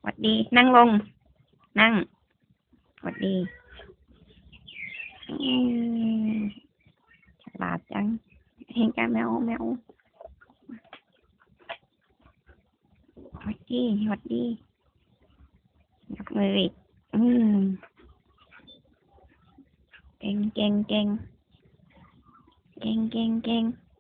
หวัดดีนั่งลงนั่งหวัดดีอืมฉลาดจังเห็นกันแมวแมวหวัดดีหวัดดียกมืออีกอืมเก่งเก่งเก่งเก่งเก่งเก่ง